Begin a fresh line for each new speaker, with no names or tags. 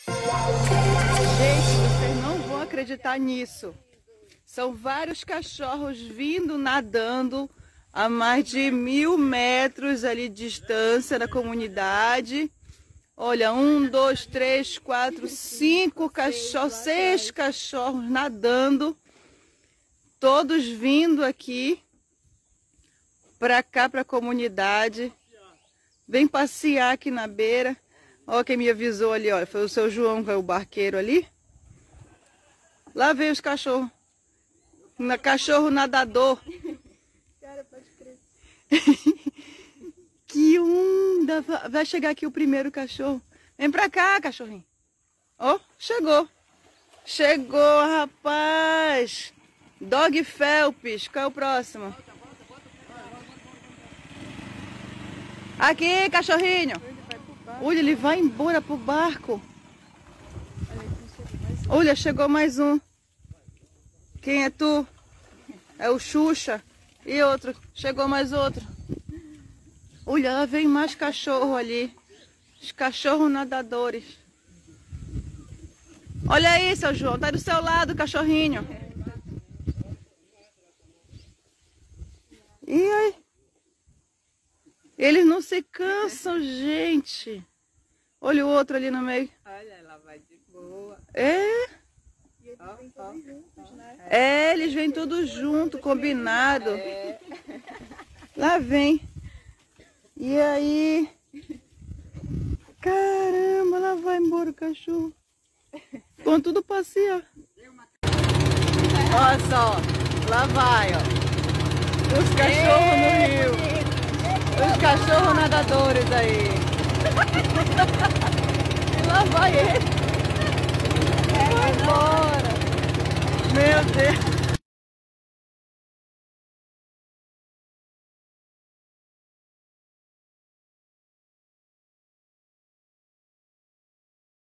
Gente, vocês não vão acreditar nisso. São vários cachorros vindo nadando a mais de 1000 metros ali de distância da comunidade. Olha, 1, 2, 3, 4, 5 cachorros, 6 cachorros nadando. Todos vindo aqui para cá, para a comunidade. Vem passear aqui na beira. Olha quem me avisou ali, olha, foi o seu João, que é o barqueiro ali. Lá veio os cachorros. Cachorro nadador.
Cara, pode crer.
Que onda! Vai chegar aqui o primeiro cachorro. Vem pra cá, cachorrinho. Ó, chegou. Chegou, rapaz. Dog Phelps. Qual é o próximo? Aqui, cachorrinho. Olha, ele vai embora pro barco. Olha, chegou mais um. Quem é tu? É o Xuxa. E outro. Chegou mais outro. Olha, lá vem mais cachorro ali. Os cachorros nadadores. Olha aí, seu João. Tá do seu lado, cachorrinho. E aí? Eles não se cansam, gente. Olha o outro ali no meio.
Olha, ela vai de boa.
É?
E eles vêm todos juntos, né?
É, eles vêm todos juntos, combinado. Lá vem. E aí? Caramba, lá vai embora o cachorro. Vão tudo passear. Olha só, lá vai, ó. Os cachorros no rio. Os cachorros nadadores aí. E lá vai ele. Vai embora. Meu Deus.